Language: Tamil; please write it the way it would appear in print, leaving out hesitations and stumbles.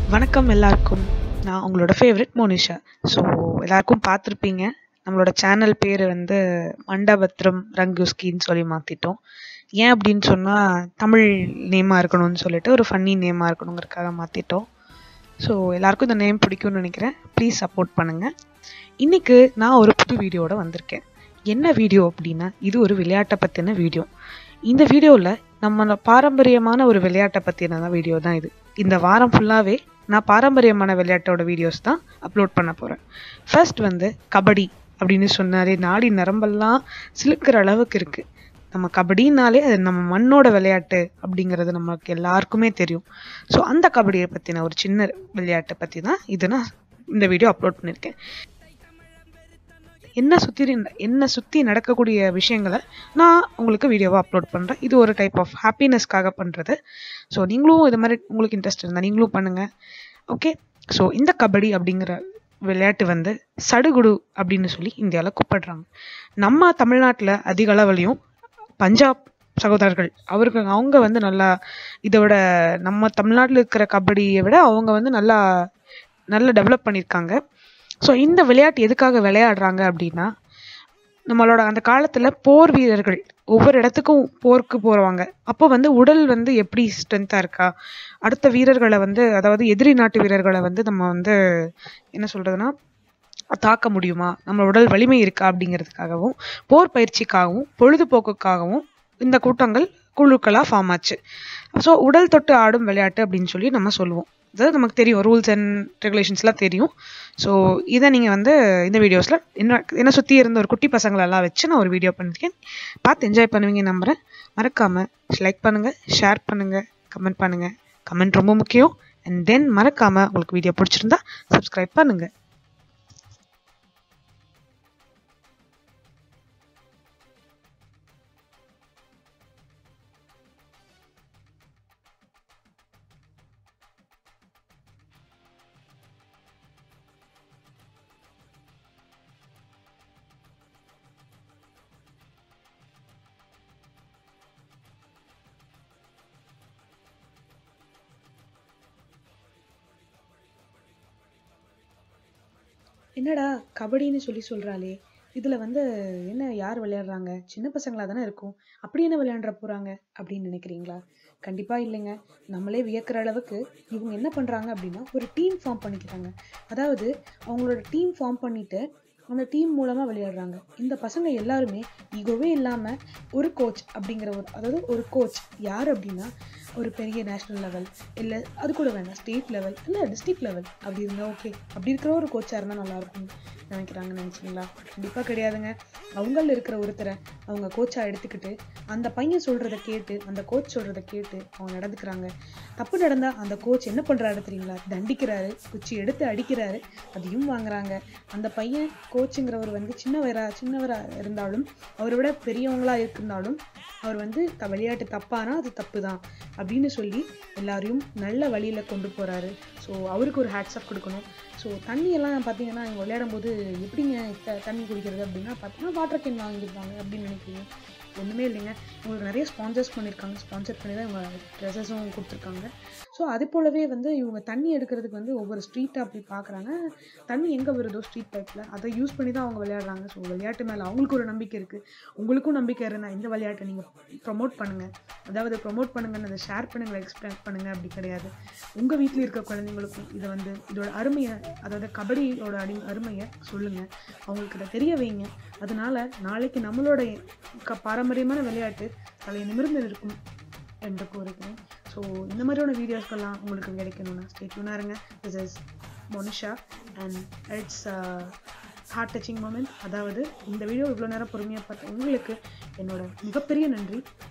வணக்கம் எல்லாருக்கும். நான் உங்களோட ஃபேவரட் மோனிஷா. ஸோ எல்லாருக்கும் பார்த்துருப்பீங்க, நம்மளோட சேனல் பேர் வந்து மண்டபத்ரம் ரங்குஸ்கின்னு சொல்லி மாற்றிட்டோம். ஏன் அப்படின்னு சொன்னால், தமிழ் நேமாக இருக்கணும்னு சொல்லிட்டு ஒரு ஃபன்னி நேமாக இருக்கணுங்கிறதுக்காக மாற்றிட்டோம். ஸோ எல்லாருக்கும் இந்த நேம் பிடிக்கும்னு நினைக்கிறேன். ப்ளீஸ் சப்போர்ட் பண்ணுங்கள். இன்றைக்கு நான் ஒரு புது வீடியோட வந்திருக்கேன். என்ன வீடியோ அப்படின்னா, இது ஒரு விளையாட்டை பற்றின வீடியோ. இந்த வீடியோவில் நம்ம பாரம்பரியமான ஒரு விளையாட்டை பற்றின வீடியோ தான் இது. இந்த வாரம் ஃபுல்லாகவே நான் பாரம்பரியமான விளையாட்டோட வீடியோஸ் தான் அப்லோட் பண்ண போகிறேன். ஃபர்ஸ்ட் வந்து கபடி அப்படின்னு சொன்னாலே நாடி நரம்பெல்லாம் சிலுக்கிற அளவுக்கு இருக்குது. நம்ம கபடினாலே அது நம்ம மண்ணோட விளையாட்டு அப்படிங்கிறது நமக்கு எல்லாருக்குமே தெரியும். ஸோ அந்த கபடியை பற்றின ஒரு சின்ன விளையாட்டை பற்றி தான் இது நான் இந்த வீடியோ அப்லோட் பண்ணியிருக்கேன். என்ன சுற்றி நடக்கக்கூடிய விஷயங்களை நான் உங்களுக்கு வீடியோவாக அப்லோட் பண்ணுறேன். இது ஒரு டைப் ஆஃப் ஹாப்பினஸ்க்காக பண்ணுறது. ஸோ நீங்களும் இது மாதிரி உங்களுக்கு இன்ட்ரெஸ்ட் இருந்தால் நீங்களும் பண்ணுங்கள். ஓகே. ஸோ இந்த கபடி அப்படிங்கிற விளையாட்டு வந்து சடுகுடு அப்படின்னு சொல்லி இந்தியாவில் கூப்பிடுறாங்க. நம்ம தமிழ்நாட்டில் அதிக அளவுலையும் பஞ்சாப் சகோதரர்கள் அவங்க வந்து நல்லா இதோட நம்ம தமிழ்நாட்டில் இருக்கிற கபடியை விட அவங்க வந்து நல்லா டெவலப் பண்ணியிருக்காங்க. ஸோ இந்த விளையாட்டு எதுக்காக விளையாடுறாங்க அப்படின்னா, நம்மளோட அந்த காலத்தில் போர் வீரர்கள் ஒவ்வொரு இடத்துக்கும் போருக்கு போகிறவங்க. அப்போ வந்து உடல் வந்து எப்படி ஸ்ட்ரென்த்தாக இருக்கா, அடுத்த வீரர்களை வந்து அதாவது எதிரி நாட்டு வீரர்களை வந்து நம்ம வந்து என்ன சொல்கிறதுனா தாக்க முடியுமா, நம்ம உடல் வலிமை இருக்கா அப்படிங்கிறதுக்காகவும் போர் பயிற்சிக்காகவும் பொழுதுபோக்குக்காகவும் இந்த கூட்டங்கள் குழுக்களாக ஃபார்ம் ஆச்சு. ஸோ உடல் தொட்டு ஆடும் விளையாட்டு அப்படின்னு சொல்லி நம்ம சொல்லுவோம். அதாவது நமக்கு தெரியும், ரூல்ஸ் அண்ட் ரெகுலேஷன்ஸ்லாம் தெரியும். ஸோ இதை நீங்கள் வந்து இந்த வீடியோஸில் என்ன சுற்றி இருந்த ஒரு குட்டி பசங்களெல்லாம் வச்சு நான் ஒரு வீடியோ பண்ணியிருக்கேன். பார்த்து என்ஜாய் பண்ணுவீங்க நம்புகிறேன். மறக்காமல் லைக் பண்ணுங்கள், ஷேர் பண்ணுங்கள், கமெண்ட் பண்ணுங்கள். கமெண்ட் ரொம்ப முக்கியம். அண்ட் தென் மறக்காமல் உங்களுக்கு வீடியோ பிடிச்சிருந்தா சப்ஸ்கிரைப் பண்ணுங்கள். என்னடா கபடின்னு சொல்லி சொல்கிறாளே, இதில் வந்து என்ன யார் விளையாடுறாங்க, சின்ன பசங்களாக தானே இருக்கும், அப்படி என்ன விளையாண்டுற போகிறாங்க அப்படின்னு நினைக்கிறீங்களா? கண்டிப்பாக இல்லைங்க. நம்மளே வியக்கிற அளவுக்கு இவங்க என்ன பண்ணுறாங்க அப்படின்னா, ஒரு டீம் ஃபார்ம் பண்ணிக்கிறாங்க. அதாவது அவங்களோட டீம் ஃபார்ம் பண்ணிவிட்டு அந்த டீம் மூலமாக விளையாடுறாங்க. இந்த பசங்க எல்லாருமே ஈகோவே இல்லாமல் ஒரு கோச் அப்படிங்கிற அதாவது ஒரு கோச் யார் அப்படின்னா, ஒரு பெரிய நேஷ்னல் லெவல் இல்லை அது கூட வேண்டாம், ஸ்டேட் லெவல் இல்லை டிஸ்ட்ரிக்ட் லெவல் அப்படி இருந்தால் ஓகே, அப்படி இருக்கிற ஒரு கோச்சாக இருந்தால் நல்லாயிருக்கும் நினச்சிங்களா? கண்டிப்பாக கிடையாதுங்க. அவங்களில் இருக்கிற ஒருத்தரை அவங்க கோச்சாக எடுத்துக்கிட்டு அந்த பையன் சொல்கிறத கேட்டு அந்த கோச் சொல்கிறத கேட்டு அவங்க நடந்துக்கிறாங்க. தப்பு நடந்தால் அந்த கோச் என்ன பண்ணுறாரு தெரியுங்களா? தண்டிக்கிறாரு, குச்சி எடுத்து அடிக்கிறாரு, அதையும் வாங்குறாங்க. அந்த பையன் கோச்சுங்கிறவர் வந்து சின்னவராக இருந்தாலும் அவரை விட பெரியவங்களாக இருந்தாலும் அவர் வந்து விளையாட்டு தப்பானா அது தப்பு தான் அப்படின்னு சொல்லி எல்லாரையும் நல்ல வழியில் கொண்டு போகிறாரு. ஸோ அவருக்கு ஒரு ஹேட்ஸ் ஆஃப் கொடுக்கணும். ஸோ தண்ணியெல்லாம் பார்த்தீங்கன்னா இவங்க விளையாடும்போது எப்படிங்க தண்ணி குடிக்கிறது அப்படின்னா பார்த்தீங்கன்னா வாட்டர் கேன் வாங்கியிருப்பாங்க அப்படின்னு நினைக்கிறீங்க. ஒன்றுமே இல்லைங்க. இவங்களுக்கு நிறைய ஸ்பான்சர்ஸ் பண்ணியிருக்காங்க. ஸ்பான்சர் பண்ணி தான் இவங்க ட்ரெஸ்ஸஸும் கொடுத்துருக்காங்க. ஸோ அது போலவே வந்து இவங்க தண்ணி எடுக்கிறதுக்கு வந்து ஒவ்வொரு ஸ்ட்ரீட்டாக அப்படி பார்க்குறாங்க. தண்ணி எங்கே வருதோ ஸ்ட்ரீட் பைப்பில் அதை யூஸ் பண்ணி தான் அவங்க விளையாடுறாங்க. ஸோ விளையாட்டு மேலே அவங்களுக்கு ஒரு நம்பிக்கை இருக்குது. உங்களுக்கும் நம்பிக்கை இருந்தால் இந்த விளையாட்டை நீங்கள் ப்ரொமோட் பண்ணுங்கள். அதாவது ப்ரொமோட் பண்ணுங்கன்னு அதை ஷேர் பண்ணுங்கள், எக்ஸ்பிளைன் பண்ணுங்கள் அப்படி கிடையாது. உங்கள் வீட்டில் இருக்க குழந்தைங்களுக்கும் இதை வந்து இதோட அருமையை, அதாவது கபடியோட அருமையை சொல்லுங்கள், அவங்களுக்கு இதை தெரிய வைங்க. அதனால நாளைக்கு நம்மளோட பாரம்பரியமான விளையாட்டு தலை நிமிர்ந்து இருக்கும் என்று கூறுகிறேன். ஸோ இந்த மாதிரியான வீடியோஸ்கெல்லாம் உங்களுக்கு கிடைக்கணும்னா ஸ்டே டியூனா இருங்க. This is Monisha and it's heart touching moment. அதாவது இந்த வீடியோ இவ்வளோ நேரம் பொறுமையாக பார்த்த உங்களுக்கு என்னோட மிகப்பெரிய நன்றி.